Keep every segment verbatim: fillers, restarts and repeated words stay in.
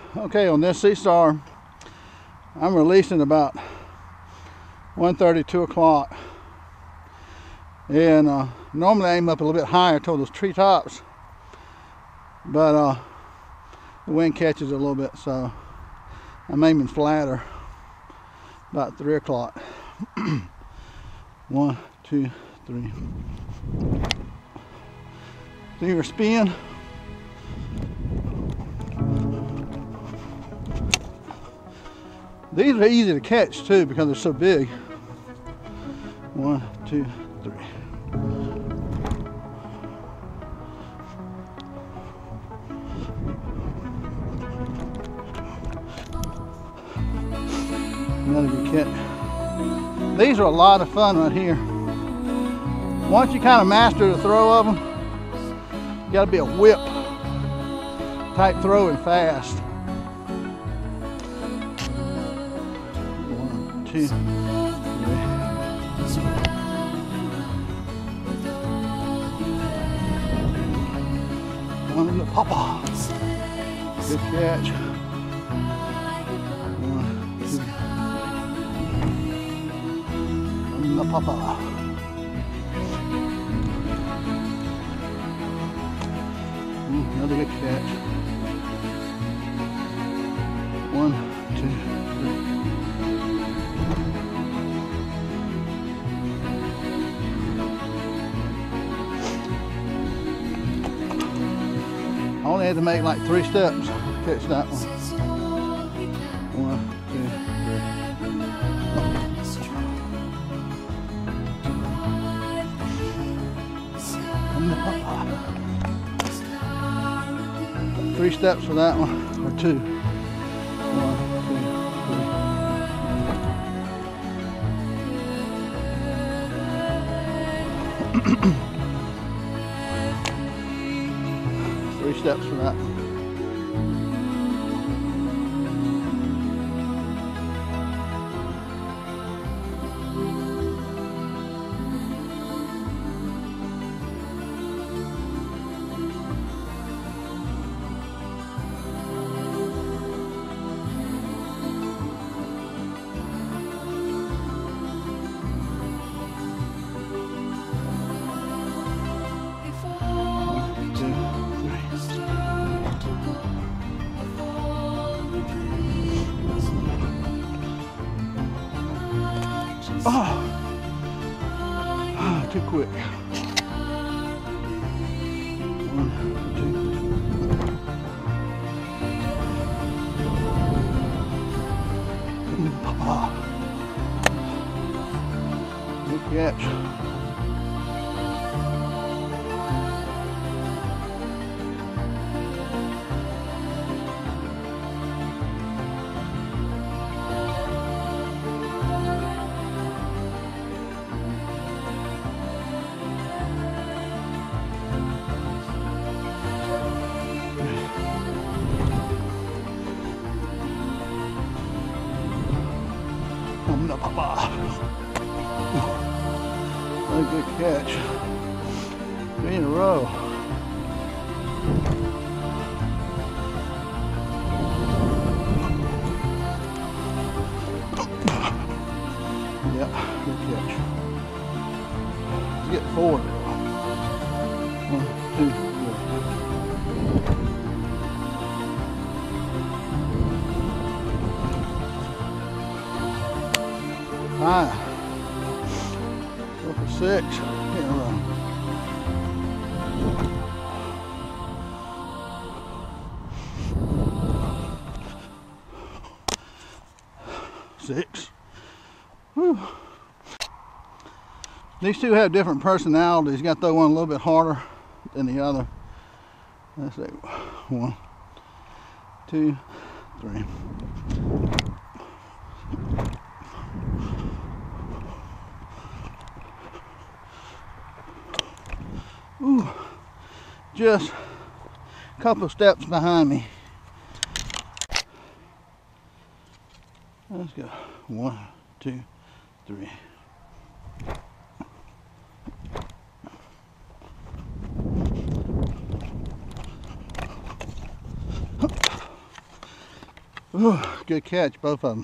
Okay, on this SeaStar, I'm releasing about one thirty, two o'clock. And uh, normally I aim up a little bit higher toward those treetops, but uh, the wind catches it a little bit, so I'm aiming flatter about three o'clock. One, two, three. Finger spin. These are easy to catch too because they're so big. One, two, three. Another good catch. These are a lot of fun right here. Once you kind of master the throw of them, you got to be a whip type throwing fast. One, two, three. One in the papa. Good catch. One, two. One in the papa. Another good catch. One, two, three. I only had to make like three steps to catch that one. One, two, three. Three steps for that one, or two. One, two, three. Three steps for that one. Oh, oh, too quick. One, two. Oh. Good catch. No, papa. What a good catch. Three in a row. Yeah, good catch. Let's get four. One, two, three. Five. Go for six. Hit a row. Six. Whew. These two have different personalities. You got to throw one a little bit harder than the other. Let's see. One, two, three. Ooh, just a couple of steps behind me. Let's go. One, two, three. Ooh, good catch, both of them.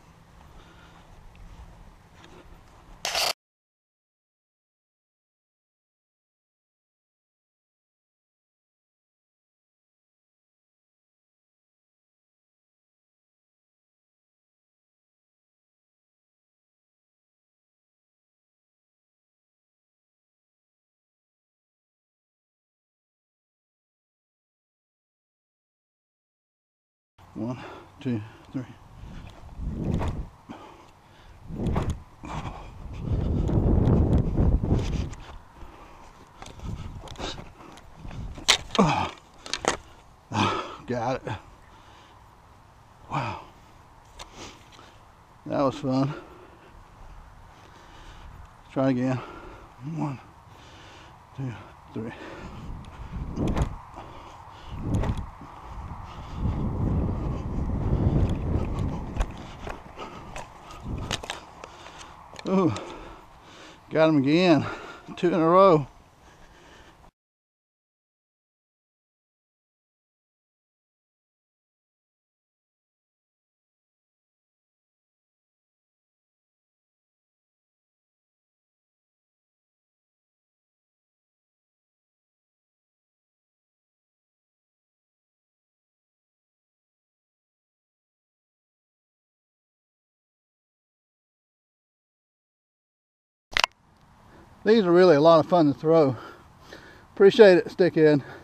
One, two, three. Oh, oh, got it. Wow. That was fun. Let's try again. One, two, three. Ooh, got him again. Two in a row. These are really a lot of fun to throw. Appreciate it, Stickhead.